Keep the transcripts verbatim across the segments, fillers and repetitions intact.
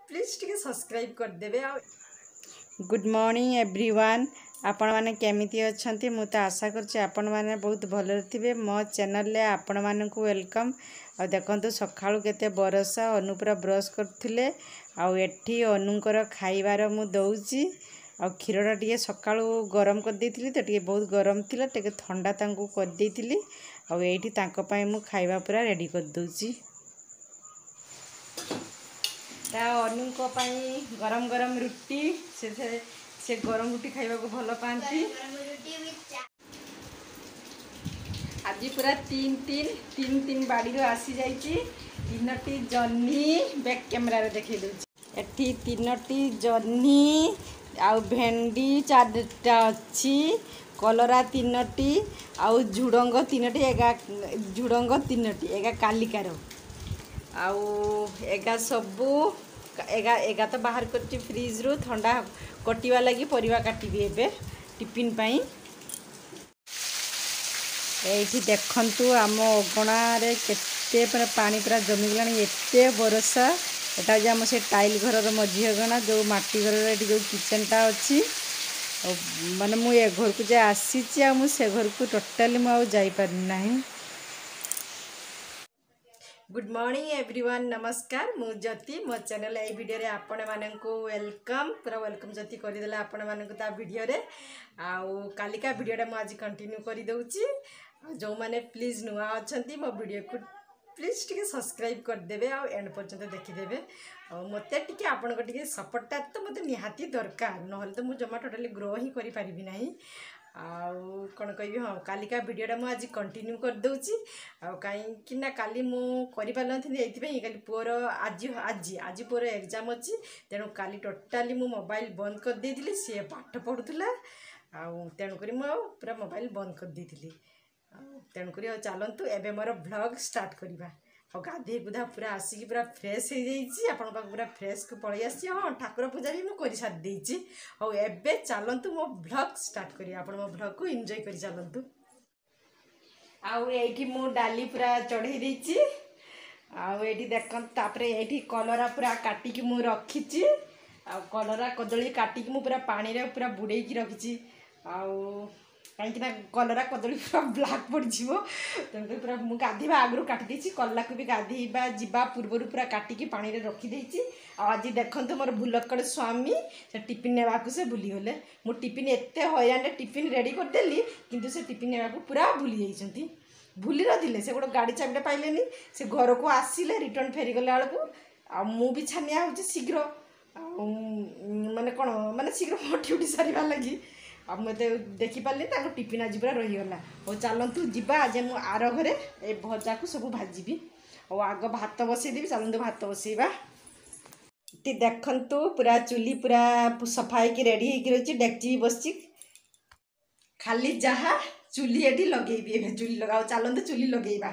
Please टिके subscribe कर देबे। गुड मॉर्निंग एवरीवन, आपण माने केमिति अछंती मु तो आशा करछि आपण माने बहुत भले थिबे। मो चैनल ले आपण मानकु वेलकम। आ देखंतु सखाळु केते बरसा अनु पूरा ब्रश करथिले आ एठी अनुकर खाइबार मु दउछि। आ खीरटा टिके सखाळु गरम कर देथिली तो टिके बहुत गरम थिला, टिके ठंडा तांकु कर देथिली। आ एठी तांको पय मु खाइबा पूरा रेडी कर दउछि। अनु को गरम गरम रुटी से से गरम रुटी खाइबा को भल पाती। आज पूरा तीन तीन तीन तीन बाड़ी आसी जाइए। तीन टी जन्नी बैक कैमेरा देखे दूसरी तीन टी जन्नी आ भेंडी चारटा अच्छी, कलरा तीन टी आउ झुडंग तीन टी एगा झुडंग तीन टी एगा कालिकार आउ एगा सबू एगा एगा तो बाहर कर फ्रिज रू ठंडा कटिवा लगी परिवा काटिबी एबे टिफिन पाई। एठी देखंतु आम अगणा रे केते पर पानी पूरा जमी गलानी, एते बरसा। एटा जे हम से टाइल घर रो मझी अगणा जो माटी घर रे जो किचन टा अछि, माने मु ए घर को जे आसी छि आ मु से घर को टोटली मु आ जाई पार नाही। गुड मॉर्निंग एवरीवन, नमस्कार। मु ज्योति, मो चैनल ए वीडियो रे आपण माननकु वेलकम पूरा वेलकम ज्योति कर देला आपण माननकु ता वीडियो रे। आउ कालिका वीडियोटा मु आज कंटिन्यू कर दउची। जो माने प्लीज नुआ अछंती मो वीडियो को प्लीज टिके सब्सक्राइब कर देबे आ एंड पर्यंत देखि देबे। आ मते टिके आपण को टिके सपोर्टटा तो मते निहाती दरकार, नहले तो मु जमा टोटली ग्रो ही करि पारिबि नाही। आउ कौन कह हाँ कालिका वीडियोटा मुझे आज कंटिन्यू कर दूची। आ कहीं ना काली मु करि पार नथि एइथिबे काली पुअर आज आज आज पुअर एग्जाम अछि, तेणु काली टोटाली मु मोबाइल बंद कर देइथिली। सी पाठ पढुथला आउ तेणु करी मु पूरा मोबाइल बंद कर देइथिली। तेणु करी चलंतु एबे मोर व्लॉग स्टार्ट करिबा। और गाधे गुधा पूरा आसिक पूरा फ्रेश हो जाइए, आपण पूरा फ्रेश को पलि आसी। हाँ ठाकुर पूजा भी मुझे सारी देइछि। और एबे चलंतु मो व्लॉग स्टार्ट करिया, आपण मो व्लॉग को एंजॉय करि चलंतु। आउ एठी मु डाली पूरा चढ़ई देइछि। आउ एठी देखन तापरे एठी कलरा पूरा काटी कि मु रखिछि। आउ कलरा कदली काटी कि मु पूरा पानी रे पूरा बुड़े कि रखिछि। आउ कहीं कलरा कदली पूरा ब्लाक पड़ जीवो, तेणुक पूरा मु गाधीबा आगु काटी देछि। कलरा को भी गाधीबा जीवा पूर्व पूरा काटिकी पानी रे रखी देछि। आज देखंतु मोर भुलक्कड़ स्वामी से टिफिन नेबाकू से भूली गले। मु टिफिन एते हयरान टिफिन रेडी कर देली, किंतु से टिफिन नेबाकू पूरा भूली जाइछंती। भूली रथिले से गोटे गाड़ी चाबिटा पाइलेनी, से घर को आसिले रिटर्न फेरी गला बेलू आ मु भी छानिया होछि शीघ्र। आ माने कोन माने शीघ्र मो ड्यूटी सारिबा लगी आ मते देखि पारली ताको टिफिन आज पूरा रही गला। और चलंतु जीवा आज मु आर घरे ए भजा को सब भाजीबी। और आग भात बसई देबी, चलंतु भात बसईबा। ती देखंतु पूरा चुली पूरा सफाई की रेडी होई रही, डेक्ची बसची खाली जहा चुली एठी लगेबी। एबे चुली लगाओ, चलंतु चुली लगेबा।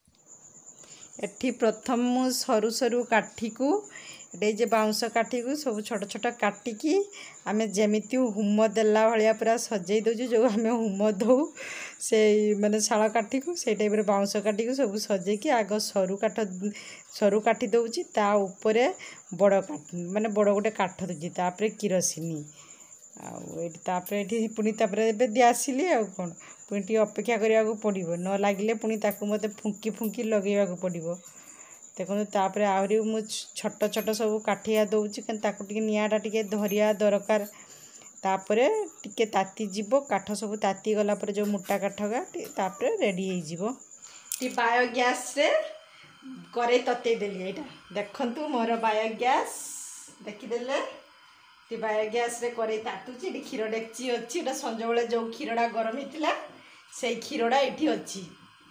एठी प्रथम मु सरू सरू काठी को ये जे बाउंस काठी को सब छोट छोट काटिकी आमे जेमिति हुम देला भलिया पूरा सजई दउजु। जो आमे हुम दउ से माने शाल काठी को से टाइप रे बाउंस काठी को सब सजई कि आग सरू काठ सरू काठी दउची। ता ऊपरे बड़ काठ माने बड़ गोटे काठ दउची, तापरे किरोसिनी आउ एठी तापरे एठी पुनी तापरे एबे दि आसीली। आ कोन पुनी टी अपेक्षा करिया को पड़िबो, न लागिले पुनी ताकू मते फुंकी फुंकी लगेया को पड़िबो। देखो तापरे आहरी मु छोट छोट सब काठिया दउची, कन ताकू टिके नियाटा टिके धरिया दरकार। तापरे टिके ताती जीवो काठ सब ताती गला पर जो मोटा काठ गा तापरे रेडी हो जीवो। टी बायोगैस रे करे तते देली। एटा देखंतु मोर बायोगैस देखि देले। टी बायोगैस रे करे तातुची। टी खीर डेक्ची अछि, एटा संज बेले जो खीरडा गरम हितला सेई खीरडा एठी अछि।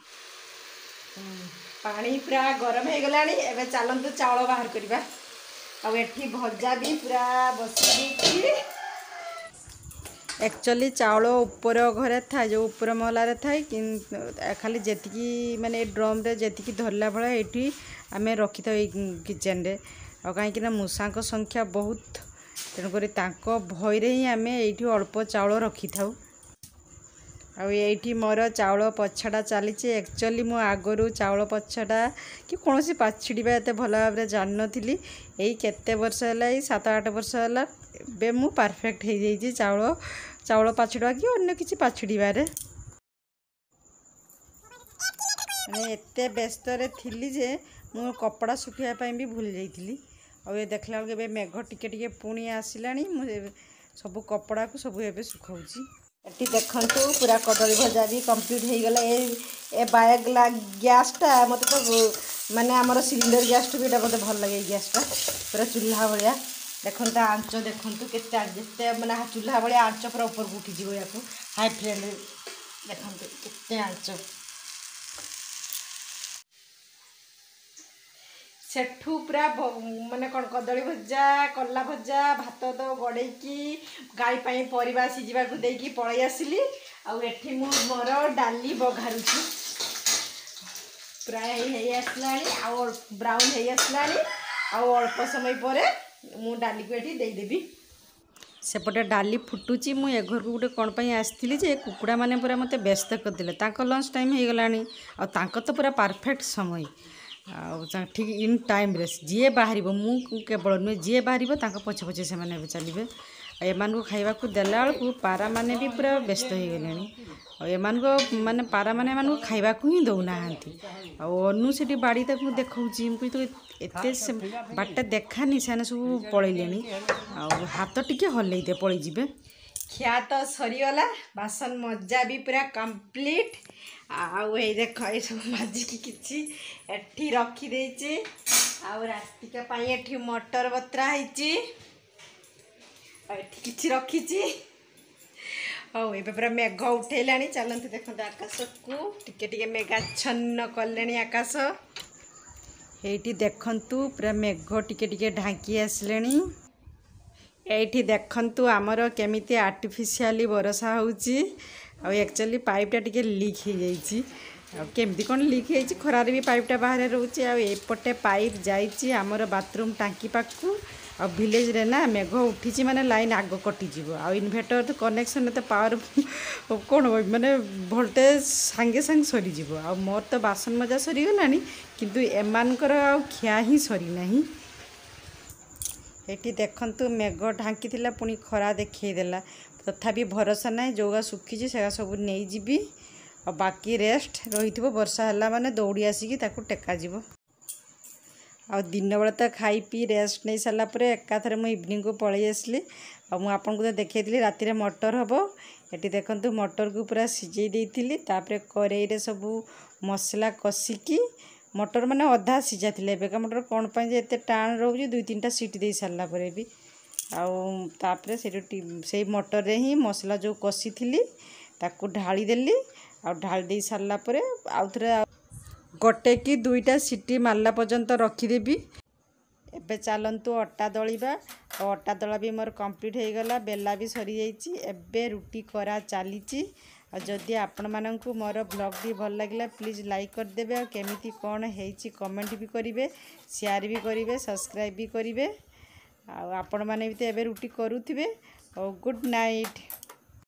पानी पूरा गरम हो गलानी। एबे चलंतु चावल बाहर करबा। आ एठी भजा भी पूरा बसी दी। एक्चुअली चावल ऊपर घरे था, जो ऊपर महला रे थाई कि खाली जेतिकी माने ड्रम रे जेतिकी धरला भला एठी आमे रखी था किचन रे। आ काहे कि ना मूसा को संख्या बहुत, तेणु करी तांको भय रे ही आमे एठी अल्प चावल रखी थाउ। ଆଉ ଏଇଠି ମୋର ଚାଉଳ ପଛଟା ଚାଲିଛି। एक्चुअली ମୁଁ ଆଗରୁ ଚାଉଳ ପଛଟା କି କୌଣସି ପାଛିଡ଼ିବା ଏତେ ଭଲ ଭାବରେ ଜାଣିନଥିଲି। ଏଇ କେତେ ବର୍ଷ ହେଲା, ଏଇ ସାତ ଆଠ ବର୍ଷ ହେଲା ଏବେ ମୁଁ ପରଫେକ୍ଟ ହେଇଯାଇଛି ଚାଉଳ ଚାଉଳ ପାଛିଡ଼ିବା କି ଅନ୍ୟ କିଛି ପାଛିଡ଼ିବାରେ। ମାନେ ଏତେ ବ୍ୟସ୍ତରେ ଥିଲି ଯେ ମୁଁ କପଡ଼ା ଶୁଖାଇବା ପାଇଁ ବି ଭୁଲି ଯାଇଥିଲି। ଆଉ ଏ ଦେଖିଲା ବେଳକୁ ଏବେ ମେଘ ଟିକେ ଟିକେ ପୁଣି ଆସିଲାଣି। ମୁଁ ସବୁ କପଡ଼ାକୁ ସବୁ ଏବେ ଶୁଖାଉଛି। ଏଠି ଦେଖନ୍ତୁ ପୁରା କଦଳୀ ଭଜା ବି କମ୍ପ୍ଲିଟ୍ ହେଇଗଲା। ଏ ଏ ବାୟୋ ଗ୍ୟାସ୍ଟା ମୋତେ ତ ମାନେ ଆମର ସିଲିଣ୍ଡର ଗ୍ୟାସ୍ଠୁ ବି ଏଇଟା ମୋତେ ଭଲ ଲାଗେ। ଏଇ ଗ୍ୟାସ୍ଟା ପୁରା ଚୁଲ୍ହା ଭଳିଆ। ଦେଖନ୍ତୁ ଆଞ୍ଚ ଦେଖନ୍ତୁ କେତେ ଯେତେ ମାନେ ଚୁଲ୍ହା ଭଳିଆ ଆଞ୍ଚ ପୁରା ଉପରକୁ ଉଠିଯିବ। ୟାକୁ ହାଇ ଫ୍ଲେମ୍ରେ ଦେଖନ୍ତୁ କେତେ ଆଞ୍ଚ। ସେଠୁ ପୁରା ମାନେ କ'ଣ କଦଳୀ ଭଜା, କଲା ଭଜା, ଭାତ ତ ଗଡ଼େଇକି ଗାଈ ପାଇଁ ପରିବା ସିଝିବାକୁ ଦେଇକି ପଳେଇ ଆସିଲି। ଆଉ ଏଠି ମୁଁ ମୋର ଡାଲି ବଘାରୁଛି। ପ୍ରାୟ ହେଇ ଆସିଲାଣି, ଆଉ ବ୍ରାଉନ୍ ହେଇ ଆସିଲାଣି। ଆଉ ଅଳ୍ପ ସମୟ ପରେ ମୁଁ ଡାଲିକୁ ଏଠି ଦେଇଦେବି। ସେପଟେ ଡାଲି ଫୁଟୁଛି। ମୁଁ ଏ ଘରକୁ ଗୋଟେ କ'ଣ ପାଇଁ ଆସିଥିଲି ଯେ କୁକୁଡ଼ାମାନେ ପୁରା ମୋତେ ବ୍ୟସ୍ତ କରିଦେଲେ। ତାଙ୍କ ଲଞ୍ଚ ଟାଇମ୍ ହେଇଗଲାଣି। ଆଉ ତାଙ୍କ ତ ପୁରା ପରଫେକ୍ଟ ସମୟ। ଆଉ ଠିକ୍ ଇନ୍ ଟାଇମ୍ରେ ଯିଏ ବାହାରିବ, ମୁଁ କେବଳ ନୁହେଁ, ଯିଏ ବାହାରିବ ତାଙ୍କ ପଛେ ପଛେ ସେମାନେ ଏବେ ଚାଲିବେ। ଆଉ ଏମାନଙ୍କୁ ଖାଇବାକୁ ଦେଲା ବେଳକୁ ପାରାମାନେ ବି ପୁରା ବ୍ୟସ୍ତ ହେଇଗଲେଣି। ଆଉ ଏମାନଙ୍କ ମାନେ ପାରାମାନେ ଏମାନଙ୍କୁ ଖାଇବାକୁ ହିଁ ଦେଉନାହାନ୍ତି। ଆଉ ଅନୁ ସେଠି ବାଡ଼ି ତାକୁ ଦେଖାଉଛି। ମୁଁ କହି ଏତେ ବାଟଟା ଦେଖାନି, ସେମାନେ ସବୁ ପଳେଇଲେଣି। ଆଉ ହାତ ଟିକେ ହଲେଇ ଦେ ପଳେଇଯିବେ। ଖିଆ ତ ସରିଗଲା, ବାସନ ମଜା ବି ପୁରା କମ୍ପ୍ଲିଟ୍। ଆଉ ଏଇ ଦେଖ ଏସବୁ ମାଜିକି କିଛି ଏଠି ରଖିଦେଇଛି। ଆଉ ରାତିକା ପାଇଁ ଏଠି ମଟର ବତରା ହେଇଛି। ଆଉ ଏଠି କିଛି ରଖିଛି। ହଉ ଏବେ ପୁରା ମେଘ ଉଠେଇଲାଣି। ଚାଲନ୍ତୁ ଦେଖନ୍ତୁ ଆକାଶକୁ ଟିକେ ଟିକେ ମେଘାଚ୍ଛନ୍ନ କଲେଣି ଆକାଶ। ଏଇଠି ଦେଖନ୍ତୁ ପୁରା ମେଘ ଟିକେ ଟିକେ ଢାଙ୍କି ଆସିଲେଣି। ଏଇଠି ଦେଖନ୍ତୁ ଆମର କେମିତି ଆର୍ଟିଫିସିଆଲି ବର୍ଷା ହେଉଛି। ଆଉ ଆକ୍ଚୁଆଲି ପାଇପ୍ଟା ଟିକେ ଲିକ୍ ହେଇଯାଇଛି। ଆଉ କେମିତି କ'ଣ ଲିକ୍ ହେଇଛି, ଖରାରେ ବି ପାଇପ୍ଟା ବାହାରେ ରହୁଛି। ଆଉ ଏପଟେ ପାଇପ୍ ଯାଇଛି ଆମର ବାଥରୁମ୍ ଟାଙ୍କି ପାଖକୁ। ଆଉ ଭିଲେଜରେ ନା ମେଘ ଉଠିଛି ମାନେ ଲାଇନ୍ ଆଗ କଟିଯିବ। ଆଉ ଇନଭର୍ଟର କନେକ୍ସନ୍ ଏତେ ପାୱାର କ'ଣ ମାନେ ଭୋଲ୍ଟେଜ୍ ସାଙ୍ଗେ ସାଙ୍ଗେ ସରିଯିବ। ଆଉ ମୋର ତ ବାସନ ମଜା ସରିଗଲାଣି, କିନ୍ତୁ ଏମାନଙ୍କର ଆଉ ଖିଆ ହିଁ ସରିନାହିଁ। ଏଠି ଦେଖନ୍ତୁ ମେଘ ଢାଙ୍କିଥିଲା, ପୁଣି ଖରା ଦେଖେଇଦେଲା। ତଥାପି ଭରସା ନାହିଁ, ଯେଉଁଗା ଶୁଖିଛି ସେଗା ସବୁ ନେଇଯିବି। ଆଉ ବାକି ରେଷ୍ଟ ରହିଥିବ, ବର୍ଷା ହେଲା ମାନେ ଦୌଡ଼ି ଆସିକି ତାକୁ ଟେକାଯିବ। ଆଉ ଦିନବେଳେ ତ ଖାଇ ପିଇ ରେଷ୍ଟ ନେଇ ସାରିଲା ପରେ ଏକାଥରେ ମୁଁ ଇଭିନିଂକୁ ପଳେଇ ଆସିଲି। ଆଉ ମୁଁ ଆପଣଙ୍କୁ ତ ଦେଖେଇଥିଲି ରାତିରେ ମଟର ହେବ। ଏଠି ଦେଖନ୍ତୁ ମଟରକୁ ପୁରା ସିଝେଇ ଦେଇଥିଲି। ତାପରେ କରେଇରେ ସବୁ ମସଲା କଷିକି, ମଟର ମାନେ ଅଧା ସିଝା ଥିଲା। ଏବେକା ମଟର କ'ଣ ପାଇଁ ଯେ ଏତେ ଟାଣ ରହୁଛି, ଦୁଇ ତିନିଟା ସିଟି ଦେଇ ସାରିଲା ପରେ ବି। ଆଉ ତାପରେ ସେଇଠୁ ସେଇ ମଟରରେ ହିଁ ମସଲା ଯେଉଁ କଷିଥିଲି ତାକୁ ଢାଳି ଦେଲି। ଆଉ ଢାଳି ଦେଇ ସାରିଲା ପରେ ଆଉ ଥରେ ଗୋଟେ କି ଦୁଇଟା ସିଟି ମାରିଲା ପର୍ଯ୍ୟନ୍ତ ରଖିଦେବି। ଏବେ ଚାଲନ୍ତୁ ଅଟା ଦଳିବା। ଆଉ ଅଟା ଦଳା ବି ମୋର କମ୍ପ୍ଲିଟ୍ ହେଇଗଲା, ବେଲା ବି ସରିଯାଇଛି। ଏବେ ରୁଟି କରା ଚାଲିଛି। ଆଉ ଯଦି ଆପଣମାନଙ୍କୁ ମୋର ବ୍ଲଗ୍ଟି ଭଲ ଲାଗିଲା ପ୍ଲିଜ୍ ଲାଇକ୍ କରିଦେବେ। ଆଉ କେମିତି କ'ଣ ହେଇଛି କମେଣ୍ଟ ବି କରିବେ, ସେୟାର ବି କରିବେ, ସବସ୍କ୍ରାଇବ୍ ବି କରିବେ। ଆଉ ଆପଣମାନେ ବି ତ ଏବେ ରୁଟି କରୁଥିବେ। ଆଉ ଗୁଡ଼୍ ନାଇଟ୍।